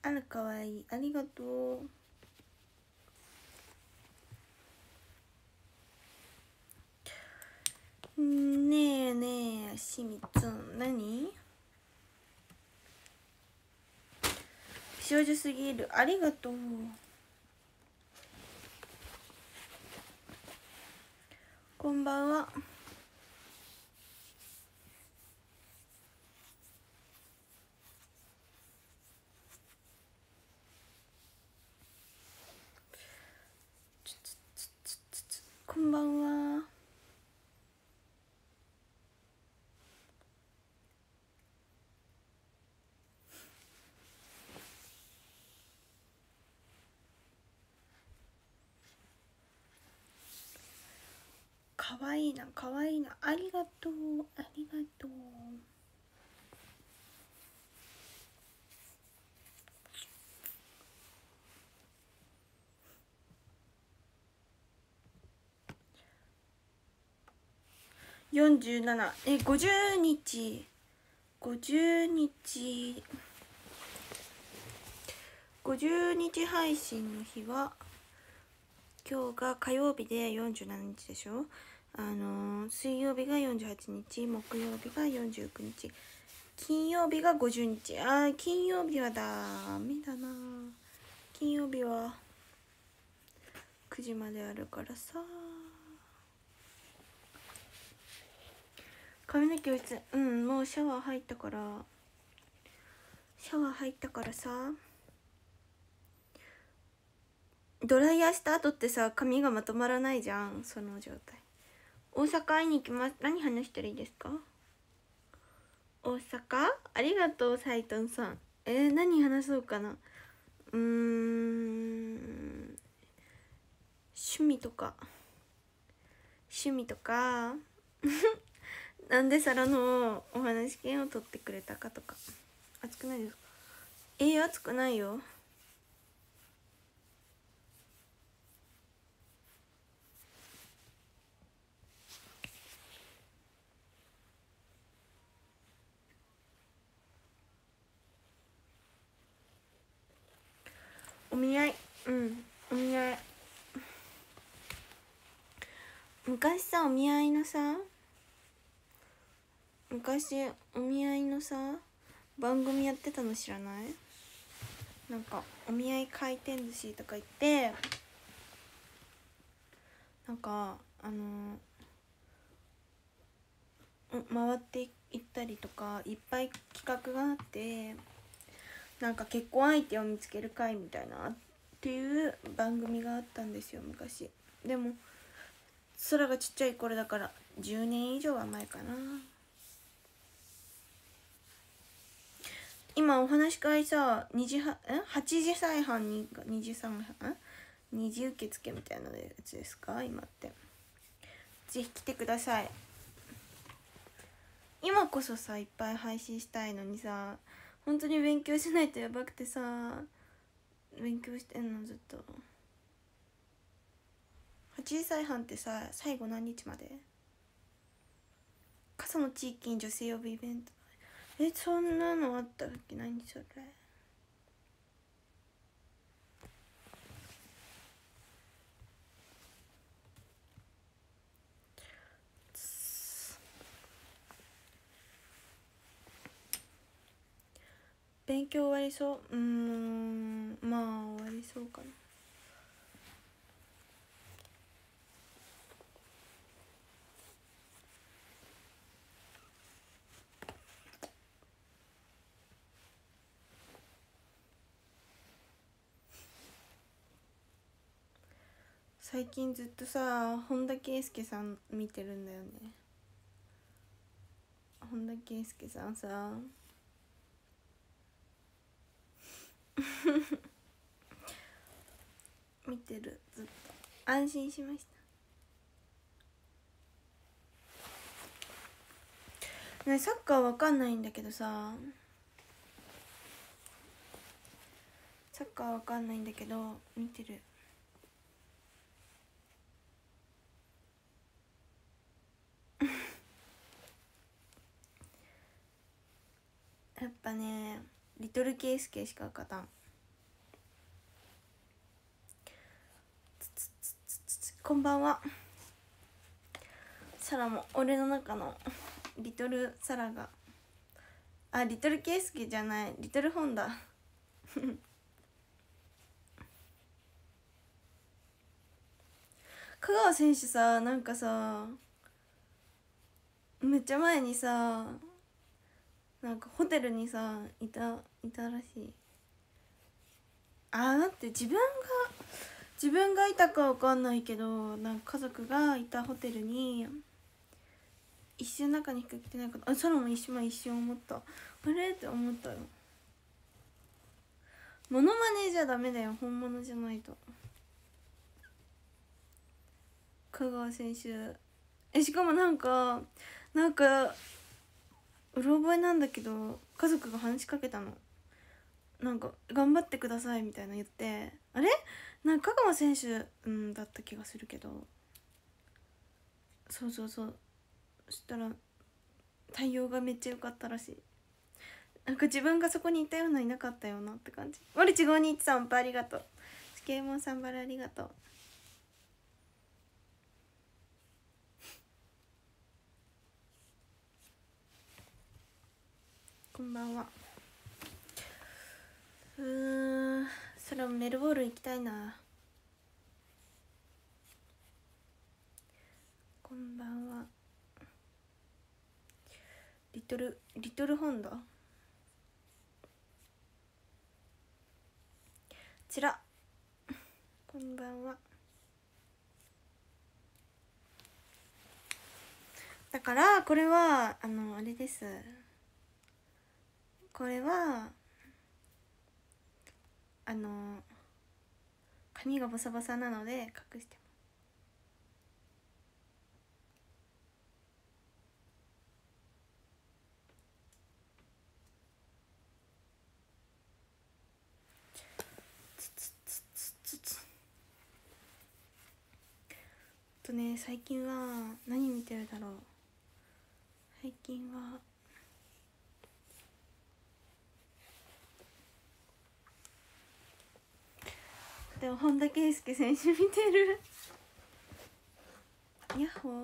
あらかわいい、ありがとう。ねえねえしみつん、何少女すぎる、ありがとう。こんばんは。こんばんは。かわいいな、かわいいな、ありがとう、ありがとう。47、50日、50日、50日配信の日は今日が火曜日で47日でしょ。水曜日が48日、木曜日が49日、金曜日が50日。金曜日はダメだな。金曜日は9時まであるからさ。髪の毛質、もうシャワー入ったからさ、ドライヤーした後ってさ、髪がまとまらないじゃん、その状態。大阪会いに行きます。何話したらいいですか？大阪、ありがとう斉藤さん。何話そうかな。趣味とかなんで皿のお話券を取ってくれたかとか。熱くないですか？熱くないよ。お見合い、お見合い。昔さ、お見合いのさ、番組やってたの知らない？なんかお見合い回転寿司とか言って、なんか回っていったりとか、いっぱい企画があって、なんか結婚相手を見つける会みたいなっていう番組があったんですよ、昔。でも空がちっちゃい頃だから10年以上は前かな。今お話し会さ、8時再販に2時再販2時受付みたいなやつですか今って。ぜひ来てください。今こそさ、いっぱい配信したいのにさ、本当に勉強しないとやばくてさ、勉強してんのずっと。8時再販ってさ、最後何日まで？傘の地域に女性呼ぶイベント。そんなのあったっけ？何それ。勉強終わりそう。まあ終わりそうかな。最近ずっとさ、本田圭佑さん見てるんだよね。本田圭佑さんさ見てる、ずっと安心しましたね。サッカーわかんないんだけどさ、サッカーわかんないんだけど見てる。やっぱね、リトル圭介しか勝たん。 こんばんは。サラも俺の中のリトルサラが、あ、リトルケイスケじゃない、リトルホンダ香川選手さ、なんかさ、めっちゃ前にさ、なんかホテルにさいたらしい。待って、自分がいたかわかんないけど、なんか家族がいたホテルに一瞬中にしか来てないから、それも一瞬思った。あれって思ったよ。モノマネじゃダメだよ、本物じゃないと。香川選手、しかもなんかうろ覚えなんだけど、家族が話しかけたの。なんか頑張ってくださいみたいな言って、あれなんか香川選手、だった気がするけど、そうそしたら対応がめっちゃ良かったらしい。なんか自分がそこにいたようないなかったようなって感じ。森地5213ありがとう。スケーモンさんバラありがとう。こんばんは。それもメルボルン行きたいな。こんばんは。リトルホンダちら、こんばんは。だからこれはあれです。これは髪がボサボサなので隠して最近は何見てるだろう。最近はでも本田圭佑選手見てるヤッホー。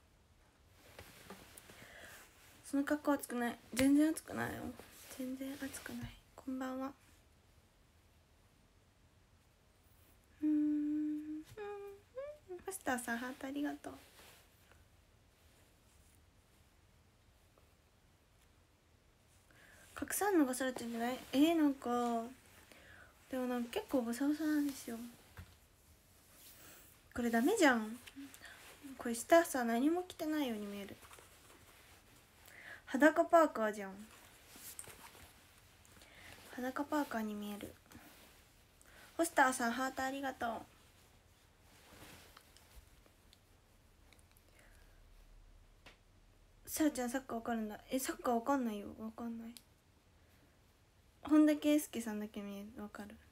その格好熱くない。全然熱くないよ。全然熱くない。こんばんは。マスターさんハートありがとう。隠さんのがされてんじゃない？なんかでもなんか結構ボサボサなんですよ。これダメじゃん。これ下さ何も着てないように見える。裸パーカーじゃん。裸パーカーに見える。ホスターさんハートありがとう。さらちゃんサッカーわかるんだ。サッカーわかんないよ。わかんない。本田圭佑さんだけ見える。わかる。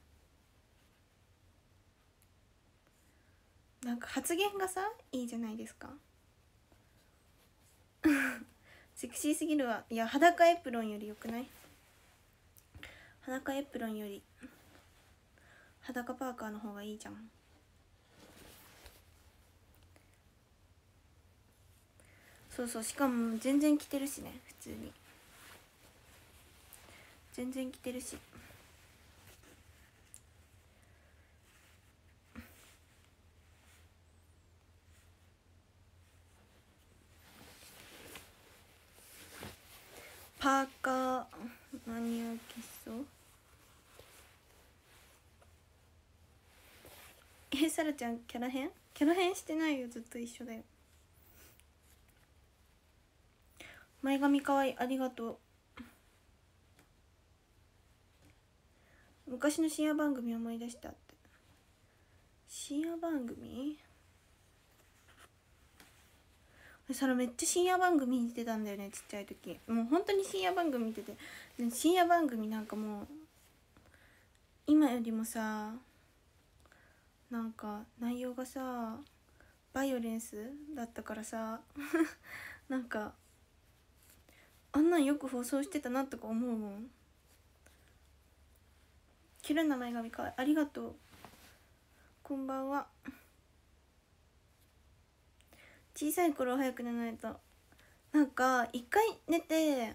なんか発言がさいいじゃないですかセクシーすぎるわ。いや裸エプロンよりよくない？裸エプロンより裸パーカーの方がいいじゃん。そうしかも全然着てるしね。普通に全然着てるし。パーカー何を着そう？さらちゃんキャラ変してないよ。ずっと一緒だよ。前髪かわいい。ありがとう。昔の深夜番組思い出したって。深夜番組それめっちゃ深夜番組見てたんだよね、ちっちゃい時。もう本当に深夜番組見てて、深夜番組なんかもう今よりもさ、なんか内容がさバイオレンスだったからさなんかあんなんよく放送してたなとか思うもん。綺麗な前髪かわいい。ありがとう。こんばんは。 小さい頃早く寝ないと。なんか一回寝て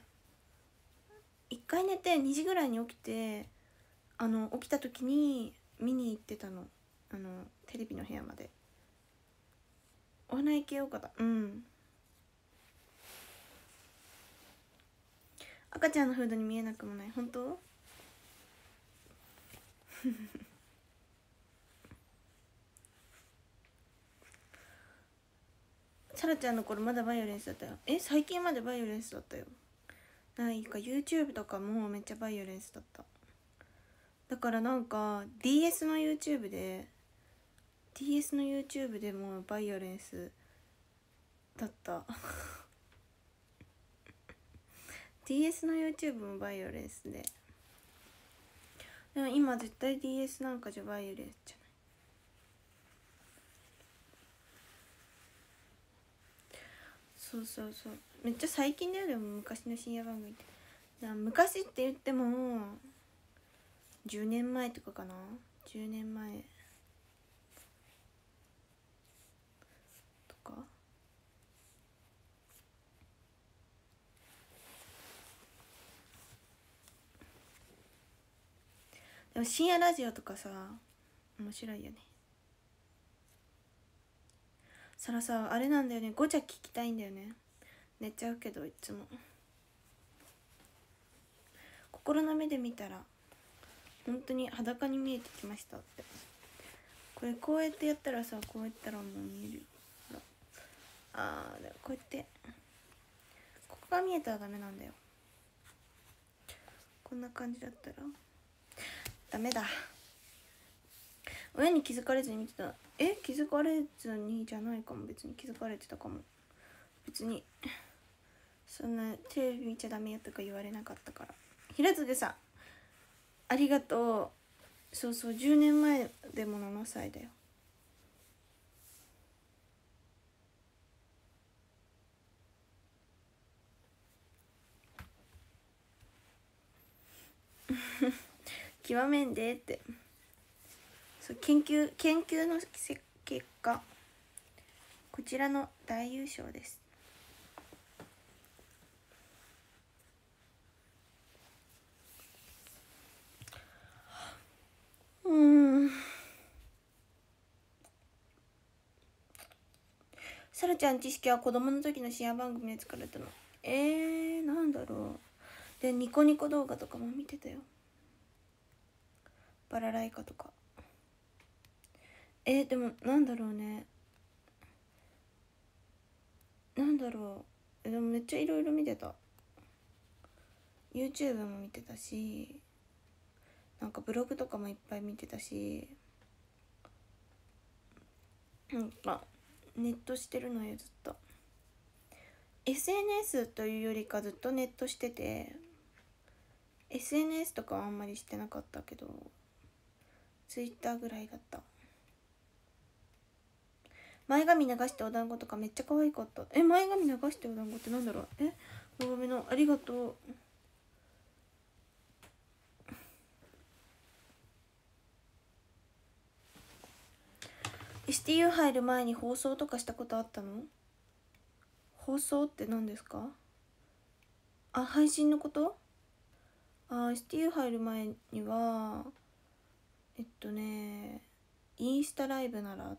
2時ぐらいに起きて、起きた時に見に行ってたの、テレビの部屋まで。お花行けようかだ。うん。赤ちゃんのフードに見えなくもない。本当？サラちゃんの頃まだバイオレンスだったよ。最近までバイオレンスだったよ。なんか YouTube とかもめっちゃバイオレンスだった。だからなんか DS の YouTube でもバイオレンスだった。DS の YouTube もバイオレンスで。でも今絶対 DS なんかじゃバイオレンスじゃない。そうそうそう、めっちゃ最近だよ。でも昔の深夜番組って昔って言っても10年前とかかな。10年前とか。でも深夜ラジオとかさ面白いよね。そらさあれなんだよね、ゴチャ聞きたいんだよね。寝ちゃうけどいつも。心の目で見たら本当に裸に見えてきましたって。これこうやってやったらさ、こうやったらもう見えるよ。ほら、でこうやってここが見えたらダメなんだよ。こんな感じだったらダメだ。親に気づかれずに見てた。気づかれずにじゃないかも。別に気づかれてたかも。別にそんなテレビ見ちゃダメよとか言われなかったから。平津でさありがとう。そうそう、10年前でも7歳だよ。極めんでって。そう、研究の結果こちらの大優勝です。さらちゃん知識は子供の時の深夜番組で作られたの。なんだろう。でニコニコ動画とかも見てたよ。バラライカとか。でもなんだろうね。なんだろう。でもめっちゃいろいろ見てた。YouTube も見てたし、なんかブログとかもいっぱい見てたし、なんかネットしてるのよずっと。 SNS というよりかずっとネットしてて、 SNS とかはあんまりしてなかったけど Twitter ぐらいだった。前髪流してお団子とかめっちゃ可愛かった。前髪流してお団子ってなんだろう。ごめんのありがとう。STU 入る前に放送とかしたことあったの？放送って何ですか？配信のこと？STU 入る前にはインスタライブならあった。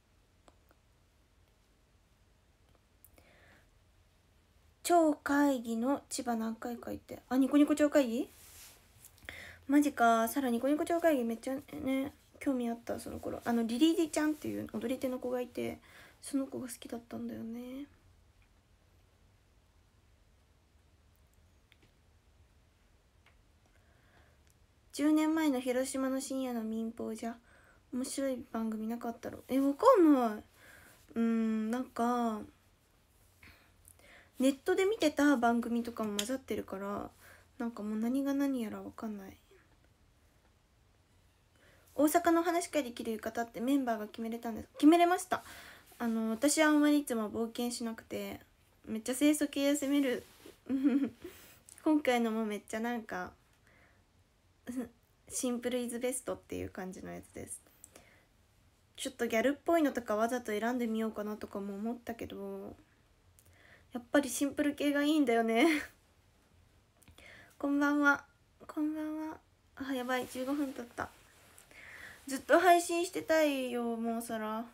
超会議の千葉何回か行って。ニコニコ超会議？マジか。さらニコニコ超会議めっちゃね興味あった。その頃リリーディちゃんっていう踊り手の子がいて、その子が好きだったんだよね。10年前の広島の深夜の民放じゃ面白い番組なかったろ。わかんない。なんかネットで見てた番組とかも混ざってるから、なんかもう何が何やらわかんない。大阪の話ができる浴衣ってメンバーが決めれたんです。決めれました。私はあんまりいつも冒険しなくて、めっちゃ清楚系攻める今回のもめっちゃなんかシンプルイズベストっていう感じのやつです。 ちょっとギャルっぽいのとかわざと選んでみようかなとかも思ったけど、やっぱりシンプル系がいいんだよねこんばんは、こんばんは。あ、やばい、15分経った。ずっと配信してたいよ、もうさら。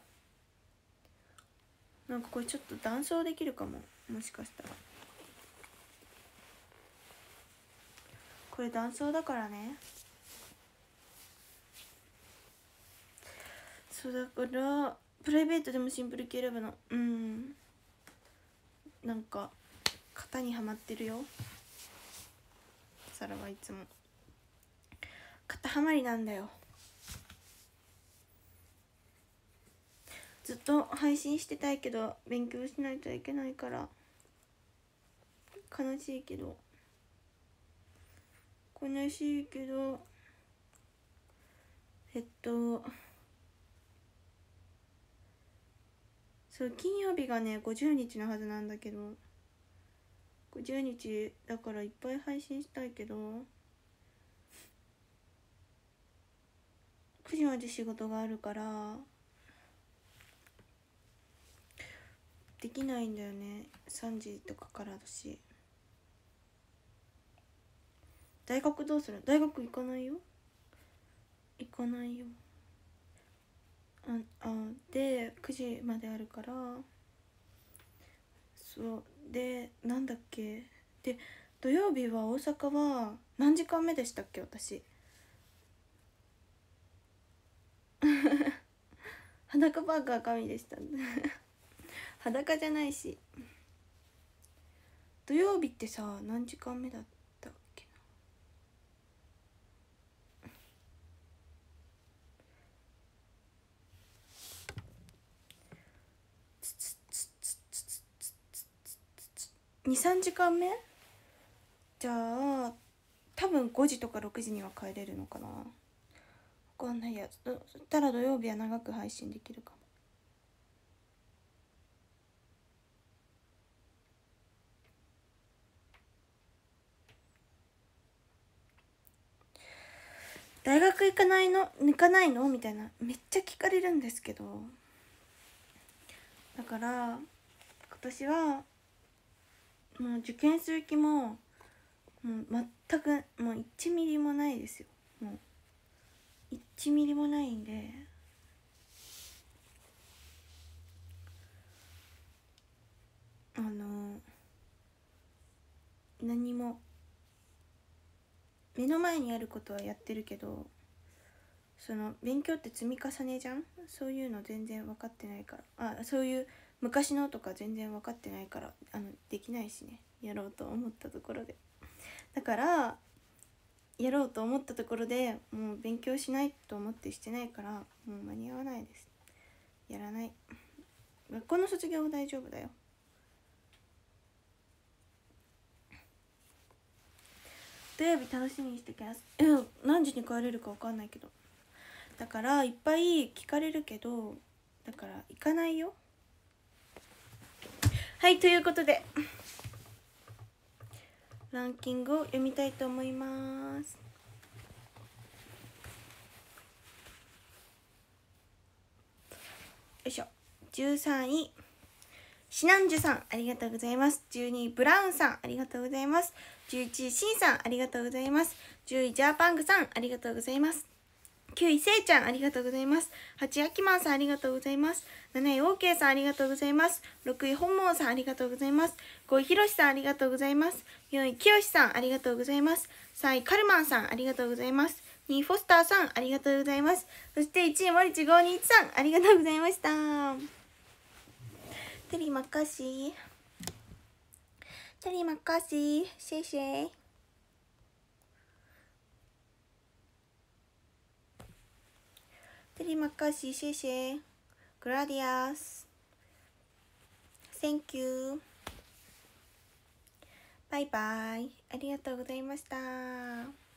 なんかこれちょっと談笑できるかも、もしかしたら。これ談笑だからね。そうだからプライベートでもシンプル系選ぶの。なんか型にはまってるよ、サラはいつも型はまりなんだよ。ずっと配信してたいけど勉強しないといけないから悲しいけどそう、金曜日がね50日のはずなんだけど、50日だからいっぱい配信したいけど9時まで仕事があるからできないんだよね。3時とかからだし。大学どうする？大学行かないよ。で9時まであるから、そうで、なんだっけ、で土曜日は大阪は何時間目でしたっけ私裸バーガー神でした裸じゃないし。土曜日ってさ何時間目だったっけな。23時間目じゃあ多分5時とか6時には帰れるのかな、分かんないや。そしたら土曜日は長く配信できるかも。大学行かないのみたいなめっちゃ聞かれるんですけど、だから今年はもう受験する気も全くもう1ミリもないですよ。もう1ミリもないんで、何も目の前にあることはやってるけど、その勉強って積み重ねじゃん。そういうの全然分かってないから、そういう昔のとか全然分かってないからできないしね、やろうと思ったところで。だからやろうと思ったところでもう勉強しないと思ってしてないから、もう間に合わないです。やらない。学校の卒業は大丈夫だよ。土曜日楽しみにしてきます。何時に帰れるか分かんないけど、だからいっぱい聞かれるけど、だから行かないよ。はい、ということでランキングを読みたいと思います。よいしょ。13位シナンジュさん、ありがとうございます。12位ブラウンさん、ありがとうございます。11位シンさん、ありがとうございます。10位ジャーパングさん、ありがとうございます。9位せいちゃん、ありがとうございます。8位アキマンさん、ありがとうございます。7位オーケーさん、ありがとうございます。6位本望さん、ありがとうございます。5位ひろしさん、ありがとうございます。4位きよしさん、ありがとうございます。3位カルマンさん、ありがとうございます。2位フォスターさん、ありがとうございます。そして1位森地521さん、ありがとうございました。テリマカシー、テリマカシー、シェイシェイ。テリマカシー、シェイシェイ。グラディアス。Thank you。バイバイ。ありがとうございました。